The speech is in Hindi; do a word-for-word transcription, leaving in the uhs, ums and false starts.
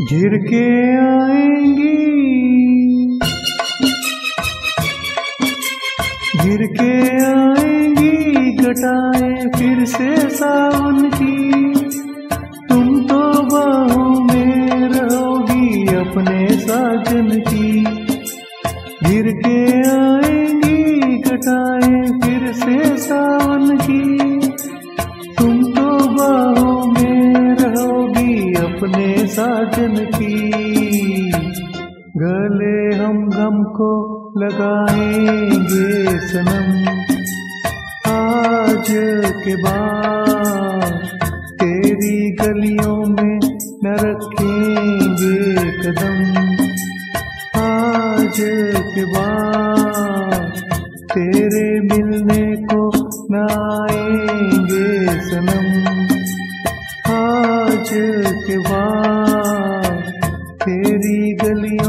घिर के आएंगी, घिर के आएंगी घटाएं फिर से सावन की। तुम तो बाहों में रहोगी अपने साजन की। घिर के आएंगी घटाएं फिर से सावन की। तुम तो बाहों में रहोगी अपने साजन की। गले हम गम को लगाएंगे सनम, आज के बाद तेरी गलियों में न रखेंगे कदम। आज के बाद तेरे मिलने को न आएंगे सनम। आज के बाद तेरी गली